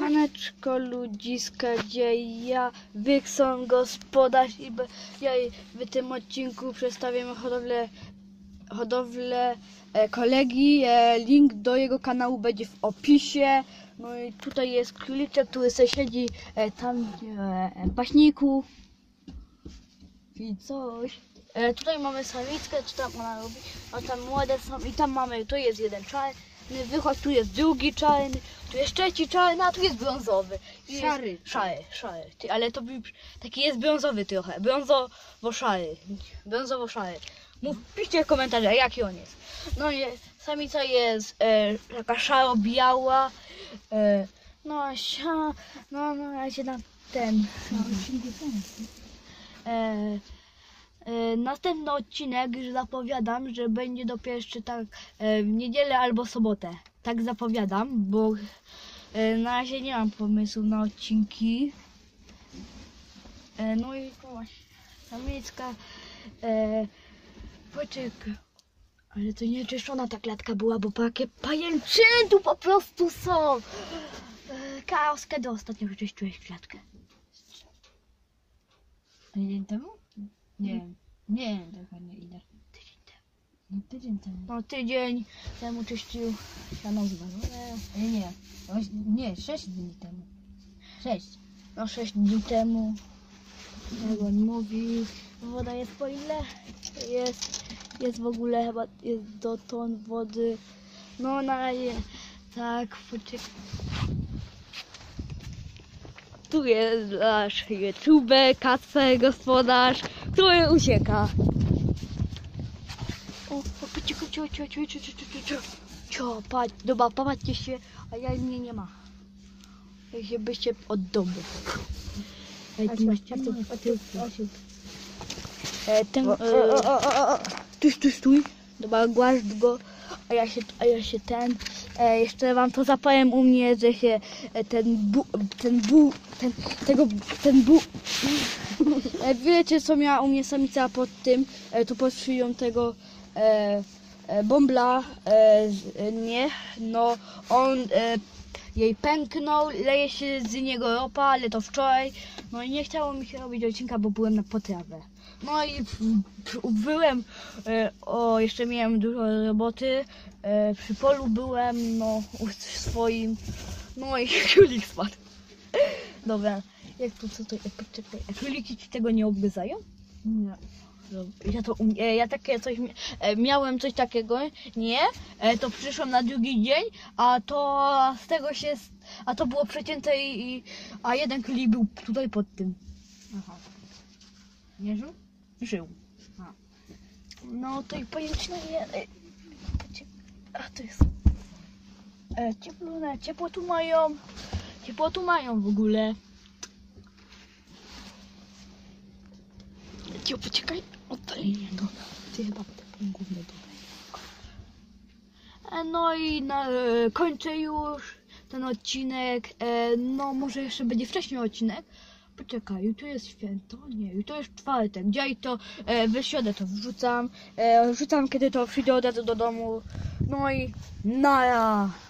Siemaneczko ludziska, gdzie ja, Wikson, gospodarz i ja w tym odcinku przedstawiam hodowlę kolegi. Link do jego kanału będzie w opisie. No i tutaj jest króliczek, który sobie siedzi tam w paśniku i coś. Tutaj mamy samickę, co tam ona robi, a tam młode są i tam mamy, tu jest jeden czarny wychodź, tu jest drugi czarny, tu jest trzeci czarny, a tu jest brązowy. Szary. Szary. Ty, ale to taki jest brązowy trochę, brązowo-szary. Piszcie w komentarzach, jaki on jest. No i samica jest taka szaro-biała, no ja się na ten... Następny odcinek już zapowiadam, że będzie dopiero jeszcze tak w niedzielę albo sobotę. Tak zapowiadam, bo na razie nie mam pomysłu na odcinki. No i właśnie, samicka, poczekaj, ale to nie czyszczona ta klatka była, bo jakie pajęczyny tu po prostu są. Chaos, kiedy ostatnio wyczyściłeś klatkę? Tydzień temu? Nie, trochę nie idę. Tydzień temu. No tydzień temu czyścił siano z Nie. Nie, 6 dni temu. 6. No 6 dni temu. Jak on mówi, woda jest po ile? Jest w ogóle chyba jest do ton wody. No na razie tak, poczekaj. Tu jest nasz YouTube, Kacper, gospodarz, który ucieka. O, patrz, dobra, popatrzcie się, a ja mnie nie ma. Jakbyście od domu. Stój. Dobra, głaszcz go, a ja się jeszcze wam to zapowiem u mnie, że się wiecie co miała u mnie samica pod tym, to pod szyją tego bąbla, no on jej pęknął, leje się z niego ropa, ale to wczoraj, no i nie chciało mi się robić odcinka, bo byłem na potrawę. No i byłem, jeszcze miałem dużo roboty, przy polu byłem, no swoim, no i królik spadł. Dobra, jak to, co to, poczekaj, króliki ci tego nie obgryzają? Nie. Ja takie coś miałem coś takiego, nie? To przyszłam na drugi dzień, a to z tego się, a to było przecięte a jeden królik był tutaj pod tym. Aha. Nie żył? Żył. A. No to i pajęczyny nie. A to jest. Ciepło tu mają. Ciepło tu mają w ogóle. Poczekaj. Oddalej mnie to. Ty chyba głównie tutaj. No i kończę już ten odcinek. No może jeszcze będzie wcześniej odcinek. Poczekaj, jutro jest święto? Nie, jutro jest czwartek. Dzisiaj to w środę to wrzucam. Wrzucam kiedy to przyjdzie od razu do domu. No i nara.